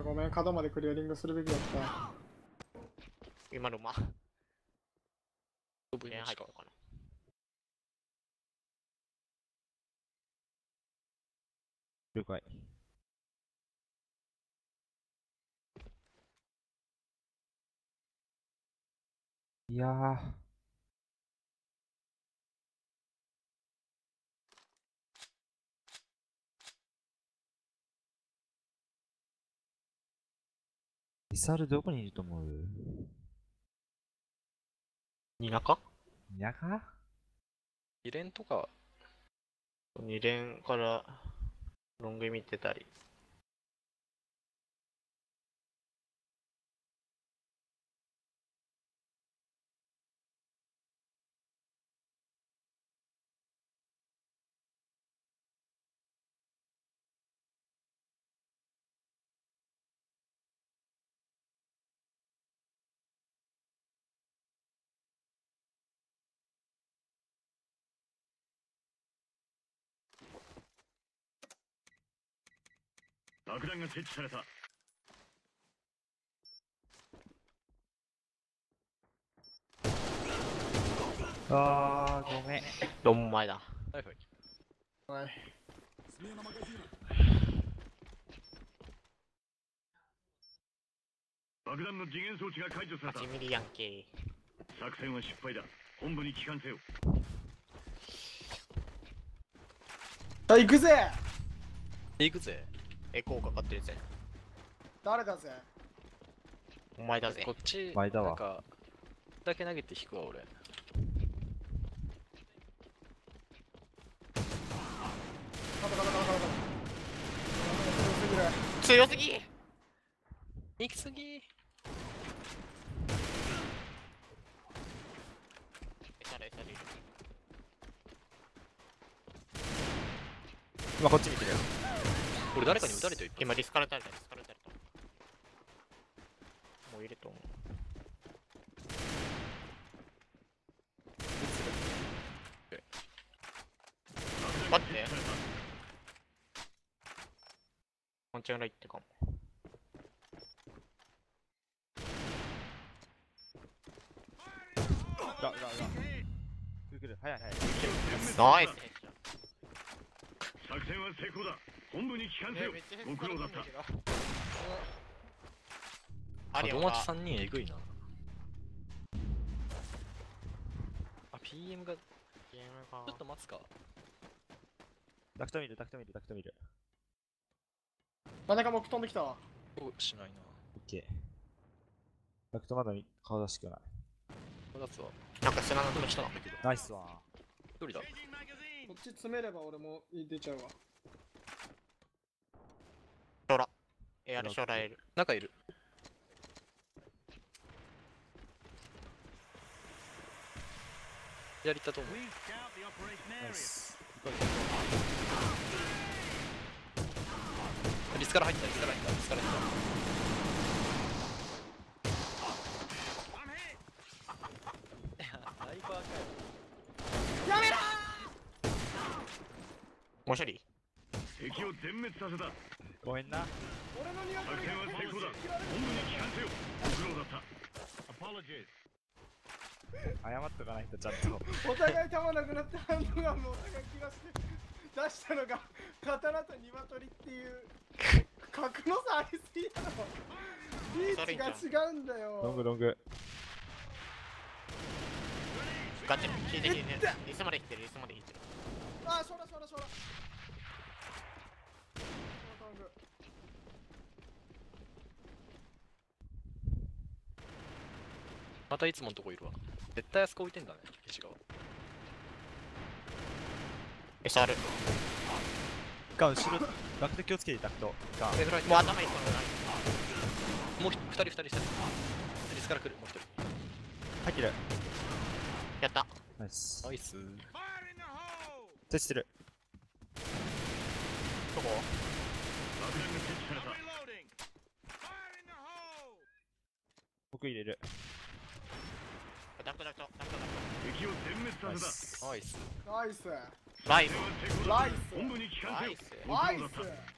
ごめん、角までクリアリングするべきだった。 今の部に入ったのかな。 了解。いやー。リサルどこにいると思う？ ニナかニャか？ 2連とか。 2連からロング見てたり。 爆弾が設置された。 あー、ごめん。 4枚だ。 はいはい。 はい。 爆弾の次元装置が解除された。 8ミリやんけ。 作戦は失敗だ。本部に帰還せよ。 さあ、行くぜ。 行くぜ。 エコーかかってるぜ。 誰だぜ。 お前だぜ。 こっち、 前だわなんか、だけ投げて引くわ、俺。 強すぎ。 行き過ぎ。 今こっち見てるよ。 俺誰かに撃たれてる。 今リスカルタルだ、リスカルタルだ。もういると思う。待って。ワンチャン裏行ってかも。 来る、早い早い。 ナイス。 作戦は成功だ。本部に帰還せよ。ご苦労だった。 門町3人えぐいな。あ、PM が、ちょっと待つか。 ダクト見る、ダクト見る、ダクト見る。 真ん中も飛んできたわ。 お、しないな。 オッケー。ダクトまだ顔出しくない。 こたつは。 なんか砂のとこ来た。 ナイスワン。 一人だ。 こっち詰めれば俺も出ちゃうわ。 将来。あれ将来いる。 中いる。左行ったと思う。 ナイス。 リスから入った、リスから入った、リスから入った。ナイパーかよ。 やめろもう一人敵を全滅させた。 ごめんな。 俺のニワト作リ戦は成功だ。本部に帰還せよ。ご苦労だった。Apologies。 謝っとかないとちゃんと。 お互い弾なくなってハンドガンもお互い気がして出したのが刀とニワトリっていう格の差ありすぎだろ。リーチが違うんだよ。 ロングロング。 ガチ引いて引いて。リスまで引いてる、リスまで引いてる。 ああ、そらそらそら。 またいつものとこいるわ。絶対あそこ置いてんだね、石川。 餌ある。 ガン後ろ、ダクト気をつけてダクト。ガン。 もう頭いいからもう2人2人2人。リスから来る、もう1人。 入ってる。 やった。 ナイス。 ナイス。 設置してる。 どこ爆弾が設置された。 僕入れる。 ダクトダクトダクトダク敵を全滅させた。 ナイス。 ナイス。 ト。ライス。 作戦は成功だ。 ライス。 本部に帰還せよ。 ナイス。 ご苦ナイ労だった。 ス。